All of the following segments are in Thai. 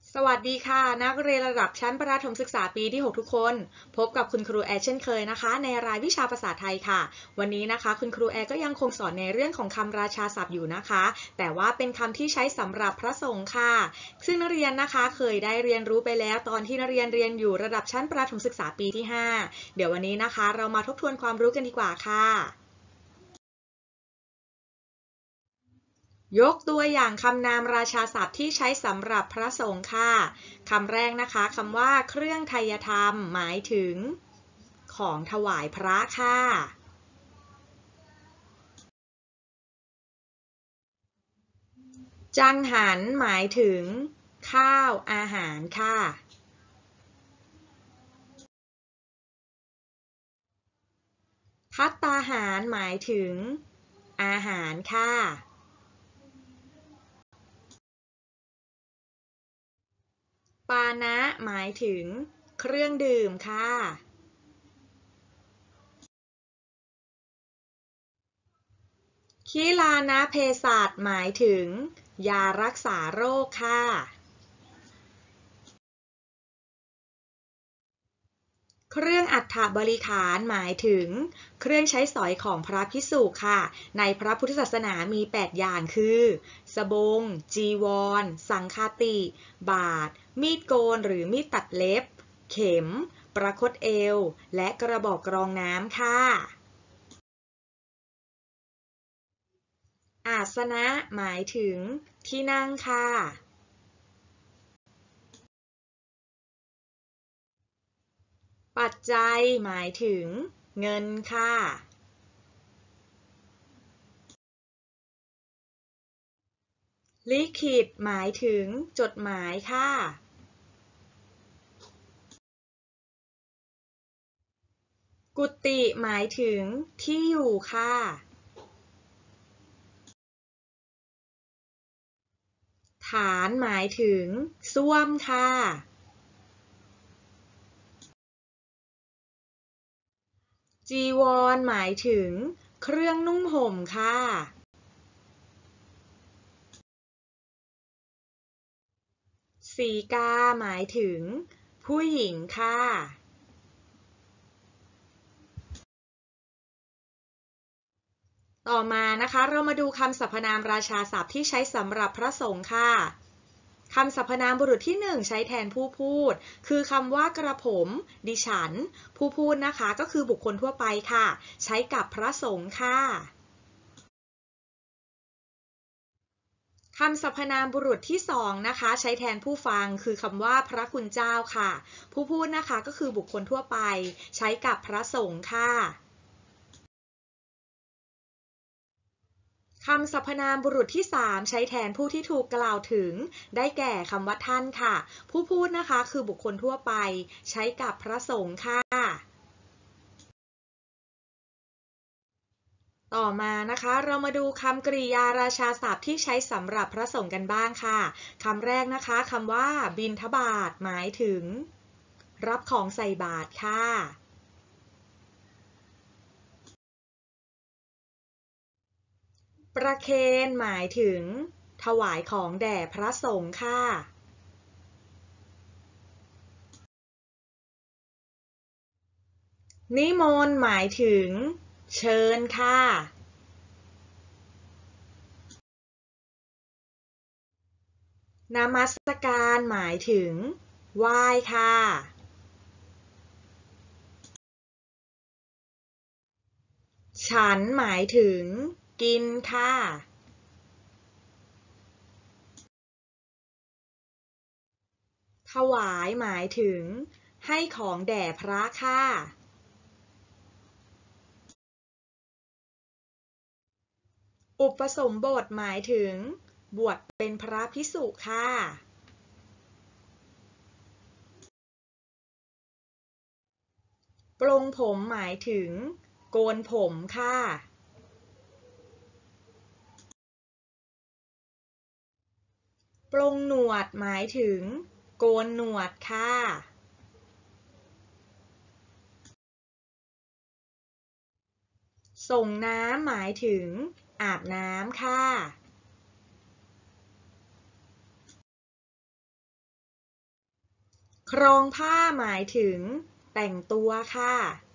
สวัสดีค่ะนักเรียนระดับชั้นประถมศึกษาปีที่ 6ทุกคนพบกับคุณครูแอร์เช่นเคยนะคะในรายวิชาภาษาไทยค่ะวันนี้นะคะคุณครูแอร์ก็ยังคงสอนในเรื่องของคำราชาศัพท์อยู่นะคะแต่ว่าเป็นคำที่ใช้สำหรับพระสงฆ์ค่ะซึ่งนักเรียนนะคะเคยได้เรียนรู้ไปแล้วตอนที่นักเรียนเรียนอยู่ระดับชั้นประถมศึกษาปีที่ 5เดี๋ยววันนี้นะคะเรามาทบทวนความรู้กันดีกว่าค่ะยกตัวอย่างคำนามราชาศัพท์ที่ใช้สำหรับพระสงฆ์ค่ะคำแรกนะคะคำว่าเครื่องไทยธรรมหมายถึงของถวายพระค่ะจังหันหมายถึงข้าวอาหารค่ะภัตตาหารหมายถึงอาหารค่ะปานะหมายถึงเครื่องดื่มค่ะคีลานะเภสัชหมายถึงยารักษาโรคค่ะเครื่องอัฐบริขารหมายถึงเครื่องใช้สอยของพระภิกษุค่ะในพระพุทธศาสนามี8อย่างคือสบงจีวรสังฆาติบาทมีดโกนหรือมีดตัดเล็บเข็มประคตเอวและกระบอกกรองน้ำค่ะอาสนะหมายถึงที่นั่งค่ะปัจจัยหมายถึงเงินค่ะลิขิตหมายถึงจดหมายค่ะกุฏิหมายถึงที่อยู่ค่ะฐานหมายถึงส้วมค่ะจีวรหมายถึงเครื่องนุ่งห่มค่ะสีกาหมายถึงผู้หญิงค่ะต่อมานะคะเรามาดูคำสรรพนามราชาศัพท์ที่ใช้สำหรับพระสงฆ์ค่ะคำสรรพนามบุรุษที่1ใช้แทนผู้พูดคือคำว่ากระผมดิฉันผู้พูดนะคะก็คือบุคคลทั่วไปค่ะใช้กับพระสงฆ์ค่ะคำสรรพนามบุรุษที่2นะคะใช้แทนผู้ฟังคือคำว่าพระคุณเจ้าค่ะผู้พูดนะคะก็คือบุคคลทั่วไปใช้กับพระสงฆ์ค่ะคำสรรพนามบุรุษที่3ใช้แทนผู้ที่ถูกกล่าวถึงได้แก่คำว่าท่านค่ะผู้พูดนะคะคือบุคคลทั่วไปใช้กับพระสงฆ์ค่ะต่อมานะคะเรามาดูคำกริยาราชาศัพท์ที่ใช้สำหรับพระสงฆ์กันบ้างค่ะคำแรกนะคะคำว่าบิณฑบาตหมายถึงรับของใส่บาตรค่ะประเคนหมายถึงถวายของแด่พระสงฆ์ค่ะนิมนต์หมายถึงเชิญค่ะนมัสการหมายถึงไหว้ค่ะฉันหมายถึงกินค่ะถวายหมายถึงให้ของแด่พระค่ะอุปสมบทหมายถึงบวชเป็นพระภิกษุค่ะปลงผมหมายถึงโกนผมค่ะปลงหนวดหมายถึงโกนหนวดค่ะส่งน้ำหมายถึงอาบน้ำค่ะครองผ้าหมายถึงแต่งตัวค่ะ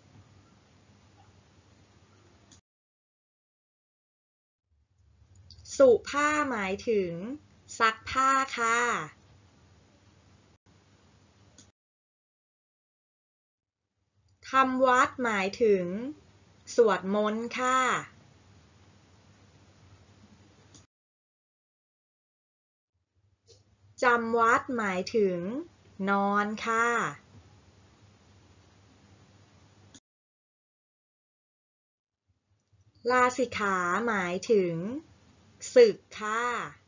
สุผ้าหมายถึงซักผ้าค่ะทำวัดหมายถึงสวดมนต์ค่ะจำวัดหมายถึงนอนค่ะลาสิกขาหมายถึงสึกค่ะ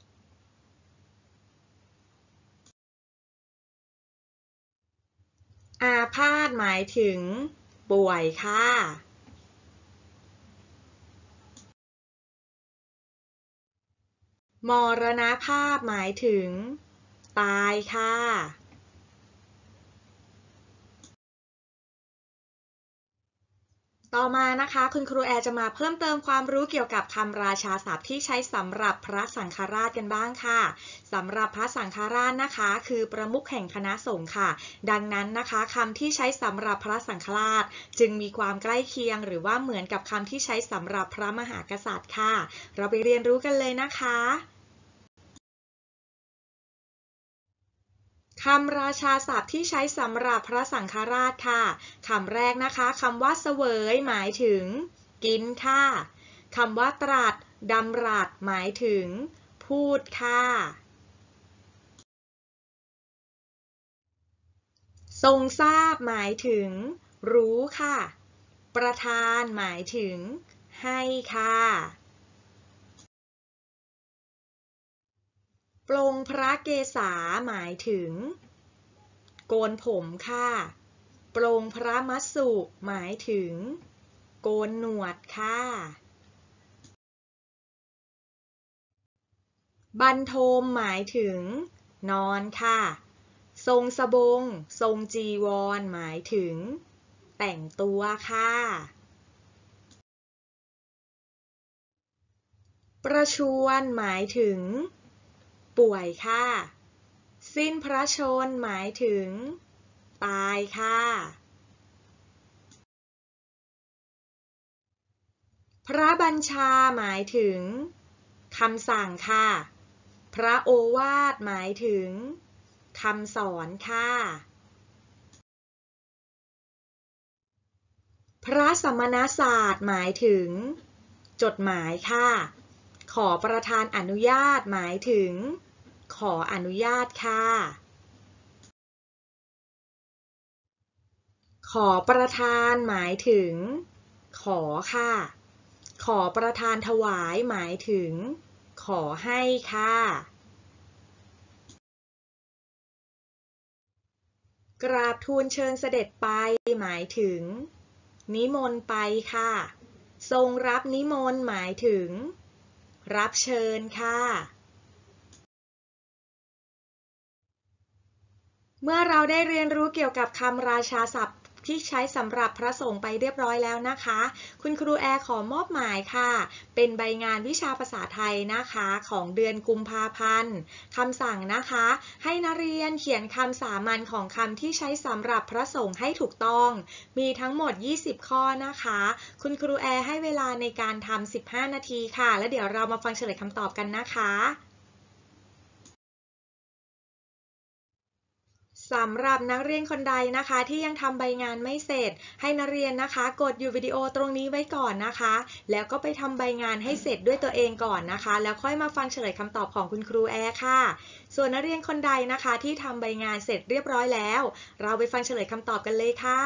อาพาธหมายถึงป่วยค่ะมรณภาพหมายถึงตายค่ะต่อมานะคะคุณครูแอร์จะมาเพิ่มเติมความรู้เกี่ยวกับคำราชาศัพท์ที่ใช้สำหรับพระสังฆราชกันบ้างค่ะสำหรับพระสังฆราชนะคะคือประมุขแห่งคณะสงฆ์ค่ะดังนั้นนะคะคำที่ใช้สำหรับพระสังฆราชจึงมีความใกล้เคียงหรือว่าเหมือนกับคำที่ใช้สำหรับพระมหากษัตริย์ค่ะเราไปเรียนรู้กันเลยนะคะคำราชาศัพท์ที่ใช้สำหรับพระสังฆราชค่ะคำแรกนะคะคำว่าเสวยหมายถึงกินค่ะคำว่าตรัสดำรัสหมายถึงพูดค่ะทรงทราบหมายถึงรู้ค่ะประทานหมายถึงให้ค่ะปลงพระเกศาหมายถึงโกนผมค่ะปลงพระมัสสุหมายถึงโกนหนวดค่ะบรรทมหมายถึงนอนค่ะทรงสบงทรงจีวรหมายถึงแต่งตัวค่ะประชวรหมายถึงป่วยค่ะสิ้นพระชนม์หมายถึงตายค่ะพระบัญชาหมายถึงคำสั่งค่ะพระโอวาทหมายถึงคำสอนค่ะพระสมณศาสตร์หมายถึงจดหมายค่ะขอประธานอนุญาตหมายถึงขออนุญาตค่ะขอประธานหมายถึงขอค่ะขอประธานถวายหมายถึงขอให้ค่ะกราบทูลเชิญเสด็จไปหมายถึงนิมนต์ไปค่ะทรงรับนิมนต์หมายถึงรับเชิญค่ะเมื่อเราได้เรียนรู้เกี่ยวกับคำราชาศัพท์ที่ใช้สำหรับพระสงฆ์ไปเรียบร้อยแล้วนะคะคุณครูแอร์ขอมอบหมายค่ะเป็นใบงานวิชาภาษาไทยนะคะของเดือนกุมภาพันธ์คำสั่งนะคะให้นักเรียนเขียนคำสามัญของคำที่ใช้สำหรับพระสงฆ์ให้ถูกต้องมีทั้งหมด20ข้อนะคะคุณครูแอร์ให้เวลาในการทำ15นาทีค่ะแล้วเดี๋ยวเรามาฟังเฉลยคำตอบกันนะคะสำหรับนักเรียนคนใดนะคะที่ยังทำใบงานไม่เสร็จให้นักเรียนนะคะกดหยุดวิดีโอตรงนี้ไว้ก่อนนะคะแล้วก็ไปทำใบงานให้เสร็จด้วยตัวเองก่อนนะคะแล้วค่อยมาฟังเฉลยคำตอบของคุณครูแอร์ค่ะส่วนนักเรียนคนใดนะคะที่ทำใบงานเสร็จเรียบร้อยแล้วเราไปฟังเฉลยคำตอบกันเลยค่ะ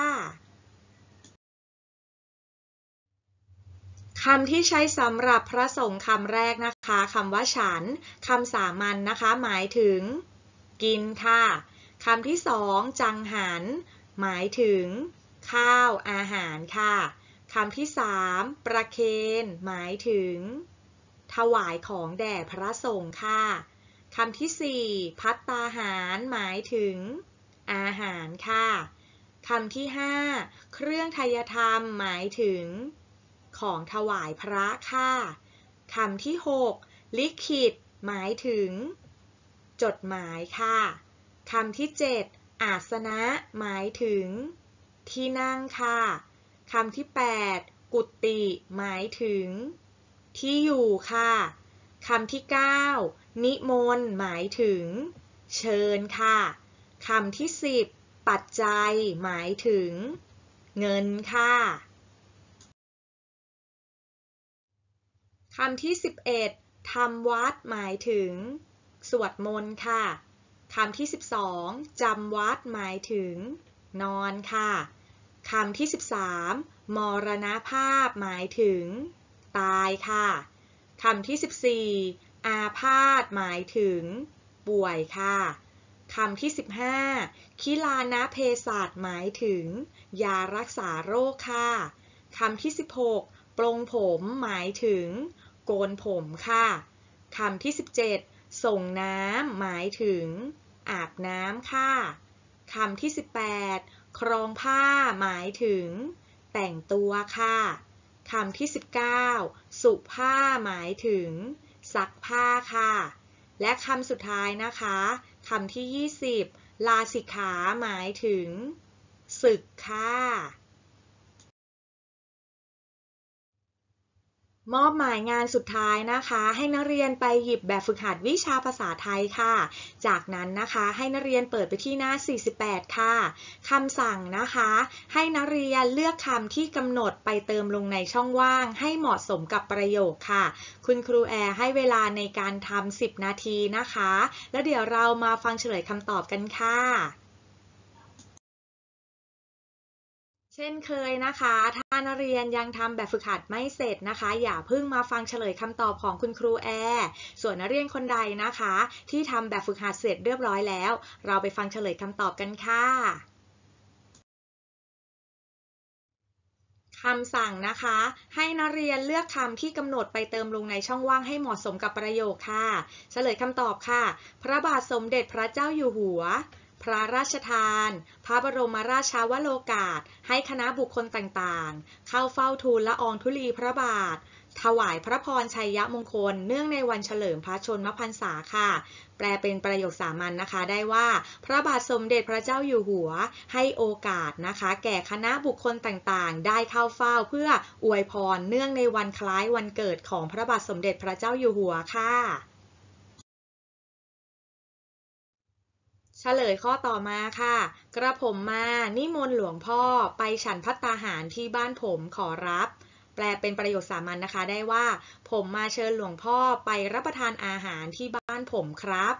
คำที่ใช้สำหรับพระสงฆ์คำแรกนะคะคำว่าฉันคำสามัญนะคะหมายถึงกินค่ะคำที่สองจังหันหมายถึงข้าวอาหารค่ะคำที่สามประเคนหมายถึงถวายของแด่พระสงฆ์ค่ะคำที่สี่ภัตตาหารหมายถึงอาหารค่ะคำที่ห้าเครื่องไทยธรรมหมายถึงของถวายพระค่ะคำที่หกลิขิตหมายถึงจดหมายค่ะคำที่7 อาสนะหมายถึงที่นั่งค่ะคำที่8กุฏิหมายถึงที่อยู่ค่ะคำที่9นิมนต์หมายถึงเชิญค่ะคำที่10ปัจจัยหมายถึงเงินค่ะคำที่11ทำวัดหมายถึงสวดมนต์ค่ะคำที่12จำวัดหมายถึงนอนค่ะคำที่13มรณภาพหมายถึงตายค่ะคำที่14อาพาธหมายถึงป่วยค่ะคำที่15คิลานะเภสัชหมายถึงยารักษาโรคค่ะคำที่16ปลงผมหมายถึงโกนผมค่ะคำที่17ส่งน้ำหมายถึงอาบน้ำค่ะคำที่18ครองผ้าหมายถึงแต่งตัวค่ะคำที่19สุผ้าหมายถึงซักผ้าค่ะและคำสุดท้ายนะคะคำที่20ลาสิกขาหมายถึงสึกค่ะมอบหมายงานสุดท้ายนะคะให้นักเรียนไปหยิบแบบฝึกหัดวิชาภาษาไทยค่ะจากนั้นนะคะให้นักเรียนเปิดไปที่หน้า48ค่ะคำสั่งนะคะให้นักเรียนเลือกคำที่กำหนดไปเติมลงในช่องว่างให้เหมาะสมกับประโยคค่ะคุณครูแอร์ให้เวลาในการทำ10นาทีนะคะแล้วเดี๋ยวเรามาฟังเฉลยคำตอบกันค่ะเช่นเคยนะคะถ้านักเรียนยังทำแบบฝึกหัดไม่เสร็จนะคะอย่าเพิ่งมาฟังเฉลยคำตอบของคุณครูแอร์ส่วนนักเรียนคนใดนะคะที่ทำแบบฝึกหัดเสร็จเรียบร้อยแล้วเราไปฟังเฉลยคำตอบกันค่ะคำสั่งนะคะให้นักเรียนเลือกคำที่กำหนดไปเติมลงในช่องว่างให้เหมาะสมกับประโยคค่ะเฉลยคำตอบค่ะพระบาทสมเด็จพระเจ้าอยู่หัวพระราชทานพระบรมราชาวโรกาสให้คณะบุคคลต่างๆเข้าเฝ้าทูลละอองธุลีพระบาทถวายพระพรชัยมงคลเนื่องในวันเฉลิมพระชนมพรรษาค่ะแปลเป็นประโยคสามัญนะคะได้ว่าพระบาทสมเด็จพระเจ้าอยู่หัวให้โอกาสนะคะแก่คณะบุคคลต่างๆได้เข้าเฝ้าเพื่ออวยพรเนื่องในวันคล้ายวันเกิดของพระบาทสมเด็จพระเจ้าอยู่หัวค่ะเฉลยข้อต่อมาค่ะกระผมมานิมนต์หลวงพ่อไปฉันภัตตาหารที่บ้านผมขอรับแปลเป็นประโยคสามัญนะคะได้ว่าผมมาเชิญหลวงพ่อไปรับประทานอาหารที่บ้านผมครับ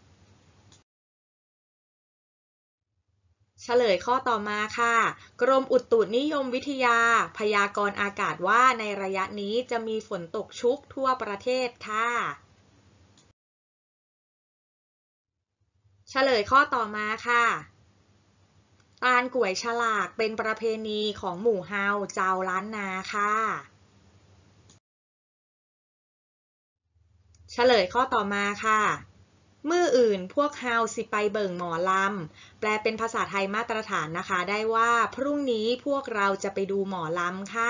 เฉลยข้อต่อมาค่ะกรมอุตุนิยมวิทยาพยากรณ์อากาศว่าในระยะนี้จะมีฝนตกชุกทั่วประเทศค่ะเฉลยข้อต่อมาค่ะ ตาลก๋วยฉลากเป็นประเพณีของหมู่เฮาเจ้าล้านนาค่ะเฉลยข้อต่อมาค่ะมื้ออื่นพวกเฮาสิไปเบิ่งหมอลำแปลเป็นภาษาไทยมาตรฐานนะคะได้ว่าพรุ่งนี้พวกเราจะไปดูหมอลำค่ะ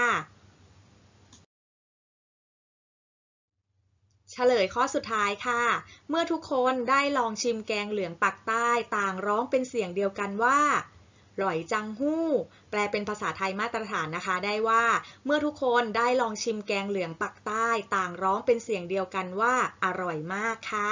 เฉลยข้อสุดท้ายค่ะเมื่อทุกคนได้ลองชิมแกงเหลืองปักใต้ต่างร้องเป็นเสียงเดียวกันว่าหล่อยจังหู้แปลเป็นภาษาไทยมาตรฐานนะคะได้ว่าเมื่อทุกคนได้ลองชิมแกงเหลืองปักใต้ต่างร้องเป็นเสียงเดียวกันว่าอร่อยมากค่ะ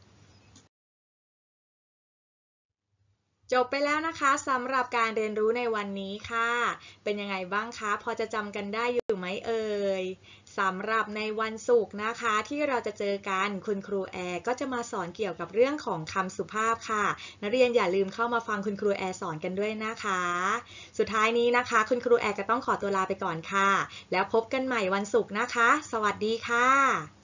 จบไปแล้วนะคะสำหรับการเรียนรู้ในวันนี้ค่ะเป็นยังไงบ้างคะพอจะจำกันได้อยู่ไหมเอ่ยสำหรับในวันศุกร์นะคะที่เราจะเจอกันคุณครูแอร์ก็จะมาสอนเกี่ยวกับเรื่องของคำสุภาพค่ะนักเรียนอย่าลืมเข้ามาฟังคุณครูแอร์สอนกันด้วยนะคะสุดท้ายนี้นะคะคุณครูแอร์ก็ต้องขอตัวลาไปก่อนค่ะแล้วพบกันใหม่วันศุกร์นะคะสวัสดีค่ะ